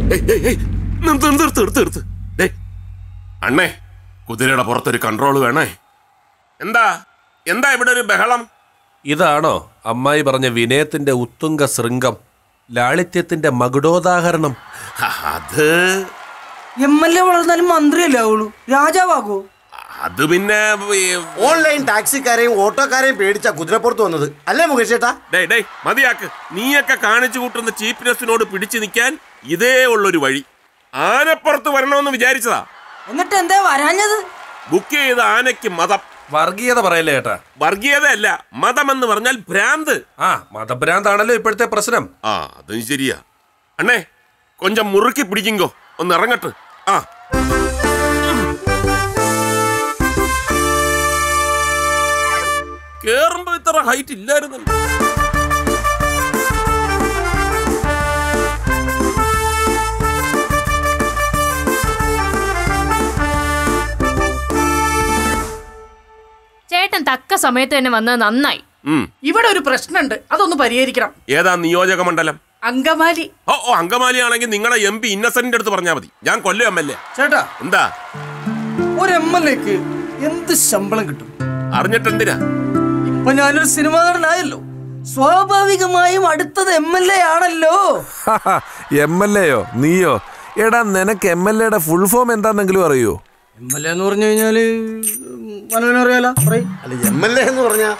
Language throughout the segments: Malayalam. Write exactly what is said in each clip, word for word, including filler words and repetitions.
അണ്ണേ, കുതിരയുടെ പുറത്തൊരു കൺട്രോൾ വേണേ. എന്താ എന്താ ഇവിടെ ഒരു ബഹളം? ഇതാണോ അമ്മായി പറഞ്ഞ വിനയത്തിന്റെ ഉത്തുംഗ ശൃംഗം, ലാളിത്യത്തിന്റെ മകുടോദാഹരണം? അത് എം എൽ എ വളർന്നാലും മന്ത്രിയല്ലേ ആവുള്ളൂ, രാജാവാകൂ? അത് പിന്നെ ഓൺലൈൻ ടാക്സിക്കാരെയും ഓട്ടോക്കാരെയും പേടിച്ച കുതിരപ്പുറത്ത് വന്നത് അല്ലേ മുകേഷ് ചേട്ടാ? ഡേ ഡേ മതിയാക്ക്. നീയൊക്കെ കാണിച്ചു കൂട്ടുന്ന ചീപ്നെസ്സിനോട് പിടിച്ചു നിൽക്കാൻ ഇതേ ഉള്ളൊരു വഴി. ആനപ്പുറത്ത് വരണമെന്ന് വിചാരിച്ചതാ, എന്നിട്ട് എന്താ വരാഞ്ഞത്? ബുക്ക് ചെയ്ത ആനയ്ക്ക് മതം. വർഗീയത പറയല്ലേ ഏട്ടാ? വർഗീയത അല്ല, മതം എന്ന് പറഞ്ഞാൽ ഭ്രാന്ത്. ആ മതഭ്രാന്താണല്ലോ ഇപ്പോഴത്തെ പ്രശ്നം. ആ അതും ശരിയാ. അണ്ണേ, കൊഞ്ചം മുറുക്കി പിടിക്കുങ്കോ, ഒന്ന് ഇറങ്ങട്ട്. ആ കേറുമ്പോ ഇത്ര ഹൈറ്റ് ഇല്ലായിരുന്നല്ലോ. ചേട്ടൻ തക്ക സമയത്ത് തന്നെ വന്നത് നന്നായി. ഇവിടെ ഒരു പ്രശ്നമുണ്ട്, അതൊന്ന് പരിഹരിക്കണം. ഏതാ നിയോജക മണ്ഡലം? അങ്കമാലി. ഓ ഓ അങ്കമാലി ആണെങ്കിൽ നിങ്ങളുടെ എം പി ഇന്നസെന്റിന്റെ അടുത്ത് പറഞ്ഞാൽ മതി. ഞാൻ കൊല്ലം എം എൽ എ. ചേട്ടാ, എന്താ ഒരു എം എൽ എക്ക് എന്ത് ശമ്പളം കിട്ടും? അറിഞ്ഞിട്ടെന്തിനാ? ഇപ്പൊ ഞാനൊരു സിനിമ നടനായല്ലോ, സ്വാഭാവികമായും അടുത്തത് എം എൽ എ ആണല്ലോ. എം എൽ എയോ നീയോ? എടാ, നിനക്ക് എം എൽ എയുടെ ഫുൾ ഫോം എന്താണെന്നെങ്കിലും അറിയോ? എം എൽ എ എന്ന് പറഞ്ഞു കഴിഞ്ഞാല് മനോനറിയാലോ. അല്ല, എം എൽ എ എന്ന് പറഞ്ഞാ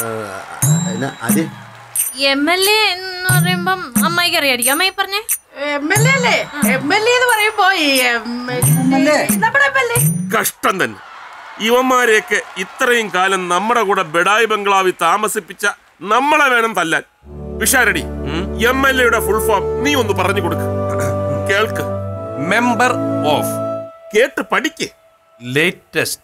എം എൽ എ എന്ന് പറയുമ്പം അമ്മായിക്ക് അറിയായിരിക്കും. അമ്മായി പറഞ്ഞേ. എം എൽ എ അല്ലേ? എം എൽ എ എന്ന് പറയുമ്പോ കഷ്ടം തന്നെ. ഇവന്മാരെയൊക്കെ ഇത്രയും കാലം നമ്മുടെ കൂടെ ബെഡായി ബംഗ്ലാവിൽ താമസിപ്പിച്ച നമ്മളെ വേണം തല്ലാൻ. വിഷാരടി, എം എൽ എയുടെ ഫുൾ ഫോം നീ ഒന്ന് പറഞ്ഞു കൊടുക്ക. കേൾക്ക്. Member of. കേട്ട് പഠിക്കേ. ലേറ്റസ്റ്റ്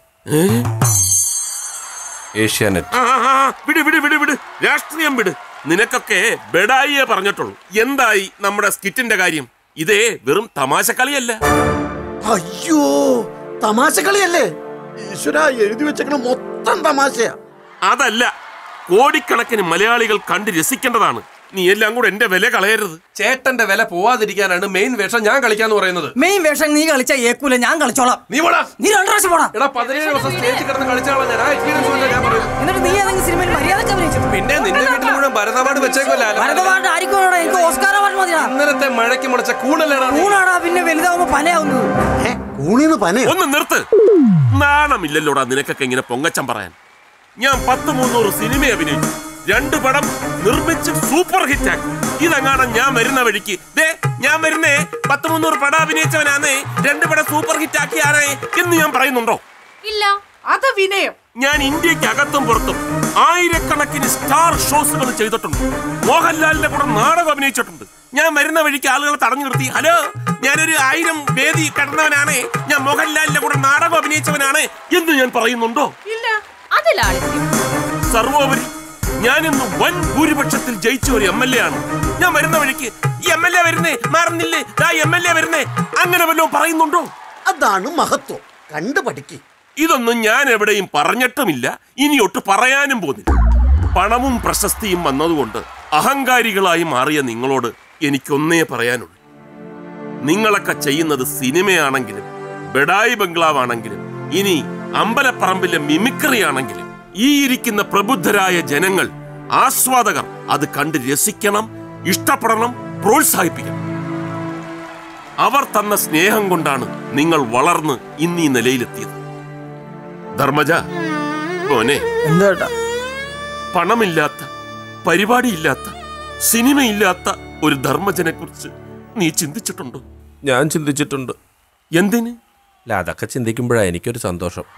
ഏഷ്യാനെറ്റ്. വിട് വിട് വിട് വിട് രാഷ്ട്രീയം വിട്. നിനക്കൊക്കെ ബെഡായിയെ പറഞ്ഞിട്ടുള്ളൂ. എന്തായി നമ്മുടെ സ്കിറ്റിന്റെ കാര്യം? ഇതേ വെറും തമാശ കളിയല്ല. അയ്യോ, തമാശ കളിയല്ലേ? ഈശ്വര, എഴുതി വെച്ചേക്കണ മൊത്തം തമാശയാ. അതല്ല, കോടിക്കണക്കിന് മലയാളികൾ കണ്ട് രസിക്കേണ്ടതാണ്. നീ എല്ലാം കൂടെ എന്റെ വില കളയരുത്. ചേട്ടന്റെ വില പോവാതിരിക്കാനാണ് മെയിൻ വേഷം ഞാൻ കളിക്കാന്ന് പറയുന്നത്. മെയിൻ വേഷം നീ കളിച്ച ഏക്കൂല, ഞാൻ കളിച്ചോളാം. നീ പോടാ. നീ രണ്ടു പ്രാവശ്യം പോടാ. എടാ, പതിനേഴ് ദിവസം സ്റ്റേജിൽ കിടന്ന് കളിച്ചാളാ ഞാൻ. ആ എക്സ്പീരിയൻസ് കൊണ്ട് ഞാൻ പറയുന്നു. എന്നിട്ട് നീ ഏതെങ്കിലും സിനിമയിൽ മര്യാദക്ക് അഭിനയിച്ചു? പിന്നെ നിന്റെ വീട്ടിൽ മുഴുവൻ ഭരത അവാർഡ് വെച്ചേക്കല്ലോ. ഭരത അവാർഡ് ആയിരിക്കും, എനിക്ക് ഓസ്കാർ അവാർഡ് മതിയാ. ഇന്നലത്തെ മഴയ്ക്ക് മുളച്ച കൂണല്ലേടാ. കൂണാടാ, പിന്നെ വലുതാവുമ്പോ പനയാവുന്നത്. കൂണിന്ന് പന? ഒന്ന് നിർത്ത്. നാണമില്ലല്ലോടാ നിനക്കൊക്കെ ഇങ്ങനെ പൊങ്ങച്ചം പറയാൻ. ഞാൻ പത്ത് മുന്നൂറ് സിനിമ അഭിനയിച്ചു, രണ്ടു പടം നിർമ്മിച്ച് സൂപ്പർ ഹിറ്റ് ആക്കി. ഇതെങ്ങാണ് ഞാൻ വരുന്ന വഴിക്ക് ദേ ഞാൻ വരുന്നേ പത്ത് മുന്നൂറ് പടം അഭിനയിച്ചവനാന്നേ, രണ്ടു പടം സൂപ്പർ ഹിറ്റ് ആക്കിയാണേ എന്ന് ഞാൻ പറയുന്നുണ്ടോ? ഇല്ല, അത് വിനയം. ഞാൻ ഇന്ത്യക്ക് അകത്തും പുറത്തും ആയിരക്കണക്കിന് സ്റ്റാർ ഷോസുകൾ ചെയ്തിട്ടുണ്ട്. മോഹൻലാലിന്റെ കൂടെ നാടകം അഭിനയിച്ചിട്ടുണ്ട്. ഞാൻ വരുന്ന വഴിക്ക് ആളുകളെ തടഞ്ഞു നിർത്തി, ഹലോ, ഞാനൊരു ആയിരം വേദി കടന്നവനാണേ, ഞാൻ മോഹൻലാലിന്റെ കൂടെ നാടകം അഭിനയിച്ചവനാണ് എന്ന് ഞാൻ പറയുന്നുണ്ടോ? ഇല്ല, അതിലാണ് സർവോപരി ഞാനിന്ന് വൻ ഭൂരിപക്ഷത്തിൽ ജയിച്ച ഒരു എം എൽ എ ആണ്. ഞാൻ വരുന്ന വഴിക്ക് ഈ എം എൽ എ വരുന്നേ, മാറുന്നില്ലേ, എം എൽ എ വരുന്നേ, അങ്ങനെ വല്ലതും പറയുന്നുണ്ടോ? അതാണ് മഹത്വം. കണ്ടു പഠിക്ക്. ഇതൊന്നും ഞാൻ എവിടെയും പറഞ്ഞിട്ടുമില്ല, ഇനിയൊട്ട് പറയാനും പോകുന്നില്ല. പണവും പ്രശസ്തിയും വന്നതുകൊണ്ട് അഹങ്കാരികളായി മാറിയ നിങ്ങളോട് എനിക്കൊന്നേ പറയാനുള്ളൂ. നിങ്ങളൊക്കെ ചെയ്യുന്നത് സിനിമയാണെങ്കിലും ബെഡായി ബംഗ്ലാവാണെങ്കിലും ഇനി അമ്പലപ്പറമ്പിലെ മിമിക്രി ആണെങ്കിലും ഈ ഇരിക്കുന്ന പ്രബുദ്ധരായ ജനങ്ങൾ, ആസ്വാദകർ അത് കണ്ട് രസിക്കണം, ഇഷ്ടപ്പെടണം, പ്രോത്സാഹിപ്പിക്കണം. അവർ തന്ന സ്നേഹം കൊണ്ടാണ് നിങ്ങൾ വളർന്ന് ഇന്ന് ഈ നിലയിലെത്തിയത്. ധർമ്മജ മോനെ, എന്താ പണമില്ലാത്ത, പരിപാടിയില്ലാത്ത, സിനിമയില്ലാത്ത ഒരു ധർമ്മജനെ കുറിച്ച് നീ ചിന്തിച്ചിട്ടുണ്ടോ? ഞാൻ ചിന്തിച്ചിട്ടുണ്ട്. എന്തിന്? അല്ല, അതൊക്കെ ചിന്തിക്കുമ്പോഴാണ് എനിക്കൊരു സന്തോഷം.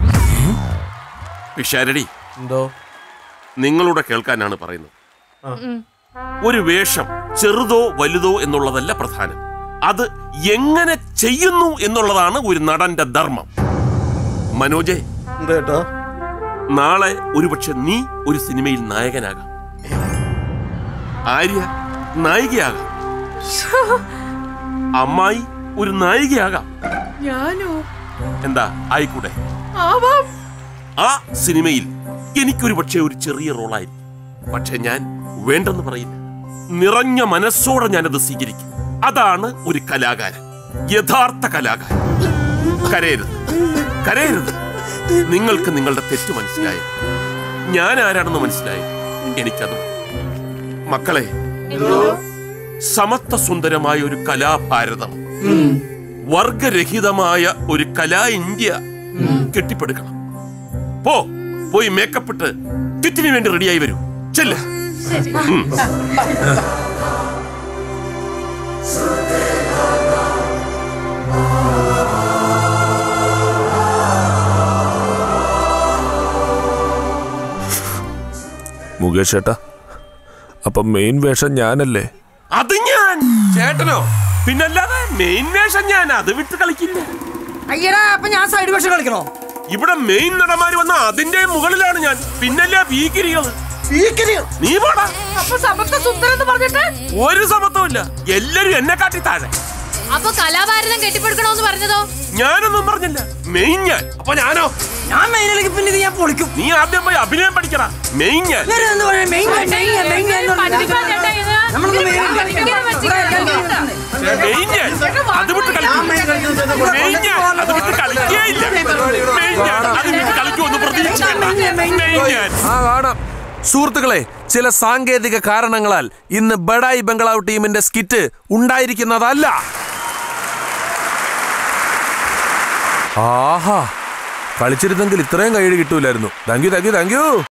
പിഷാരടി, എന്തോ നിങ്ങളൂടെ കേൾക്കാനാണ് പറയുന്നത്. ഒരു വേഷം ചെറുതോ വലുതോ എന്നുള്ളതല്ല പ്രധാനം, അത് എങ്ങനെ ചെയ്യുന്നു എന്നുള്ളതാണ് ഒരു നടന്റെ ധർമ്മം. മനോജെ, നാളെ ഒരുപക്ഷെ നീ ഒരു സിനിമയിൽ നായകനാകാം, ആര്യ നായികയാകാം, അമ്മായി ഒരു നായികയാകാം. ഞാനോ? എന്താ ആയിക്കൂടെ? ആ സിനിമയിൽ എനിക്കൊരു പക്ഷേ ഒരു ചെറിയ റോളായിരിക്കും, പക്ഷെ ഞാൻ വേണ്ടെന്ന് പറയില്ല. നിറഞ്ഞ മനസ്സോടെ ഞാനത് സ്വീകരിക്കും. അതാണ് ഒരു കലാകാരൻ. യഥാർത്ഥ കലാകാരൻ. കരയരുത്, കരയരുത്. നിങ്ങൾക്ക് നിങ്ങളുടെ തെറ്റ് മനസ്സിലായി. ഞാൻ ആരാണെന്ന് മനസ്സിലായി. എനിക്കത് മക്കളെ, സമത്വ സുന്ദരമായ ഒരു കലാഭാരതം, വർഗരഹിതമായ ഒരു കലാ ഇന്ത്യ കെട്ടിപ്പടുക്കണം. പോ പോയി മേക്കപ്പ് ഇട്ട് കിറ്റിന് വേണ്ടി റെഡിയായി വരൂ. ചെല്ല. മുകേഷ് ചേട്ടാ, അപ്പൊ മെയിൻ വേഷം ഞാനല്ലേ? അത് ഞാൻ. ചേട്ടനോ? പിന്നല്ലാതെ മെയിൻ വേഷം ഞാൻ. അത് വിട്ട് കളിക്കില്ല. അയ്യടാ, അപ്പൊ ഞാൻ സൈഡ് വേഷം കളിക്കണോ? ഇവിടെ മെയിൻ നടന്മാര് വന്ന അതിന്റെ മുകളിലാണ് ഞാൻ. പിന്നല്ല ഭീകരികള്. നീ പോടാ. അപ്പൊ സമത്വ സുന്ദരം എന്ന് പറഞ്ഞിട്ട് ഒരു സമത്വം ഇല്ല. എല്ലാരും എന്നെ കാട്ടി താഴെ. അപ്പൊ കലാഭാരതം കെട്ടിപ്പടുക്കണോന്ന് പറഞ്ഞതോ? ഞാനൊന്നും പറഞ്ഞില്ല. മെയിൻ ഞാൻ. അപ്പൊ ഞാനോ? ഞാൻ മെയിനിലേക്ക് പിന്നെ ഇത് ഞാൻ പൊളിക്കും. നീ ആദ്യം പോയി അഭിനയം പഠിക്കടാ. മെയിൻ ഞാൻ. ഇവര് എന്ന് പറഞ്ഞാ മെയിൻ ഞാൻ, മെയിൻ ഞാൻ, മെയിൻ ഞാൻ എന്ന് പറഞ്ഞാ പഠിപ്പിക്കാൻ ചേട്ടാ ഇത്. നമ്മളൊന്ന് മെയിൻ ഇങ്ങനെ വെച്ചിരിക്കുകയാണ്. മെയിൻ ഞാൻ. അത് വിട്ട് കളിക്കും. മെയിൻ ഞാൻ. അത് വിട്ട് കളിക്കേയില്ല. മെയിൻ ഞാൻ. അത് വിട്ട് കളിക്കുമെന്ന് പ്രതീക്ഷിക്കണ്ട. മെയിൻ ഞാൻ. ആ കാണാം. സുഹൃത്തുക്കളെ, ചില സാങ്കേതിക കാരണങ്ങളാൽ ഇന്ന് ബഡായി ബംഗ്ലാവ് ടീമിന്റെ സ്കിറ്റ് ഉണ്ടായിരിക്കുന്നതല്ല. ആഹാ, കളിച്ചിരുന്നെങ്കിൽ ഇത്രയും കൈയ്യടി കിട്ടൂലായിരുന്നു. Thank you thank you thank U